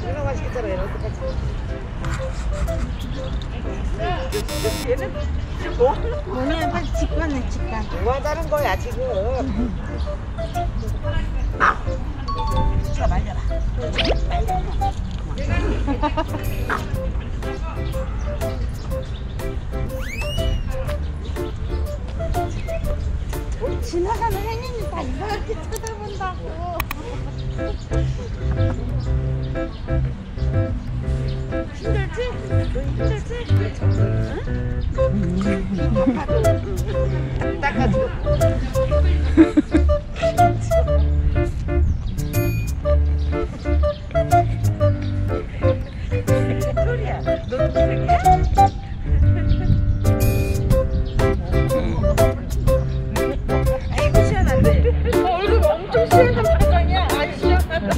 존나 맛있겠잖아. 얘는 어떡하지? 얘는 뭐? 뭐냐, 빨리 직관해, 직관. 뭐 하자는 거야 지금? 자 말려라. 말려라. 지나가는 행인이 다 이상하게 쳐다본다고. 힘들지? 너 힘들지? 응? 닦아줘. 토리야, 너 누구야? 아이고 시원한데. 얼굴 엄청 시원한 표정이야. 아이 시원하다.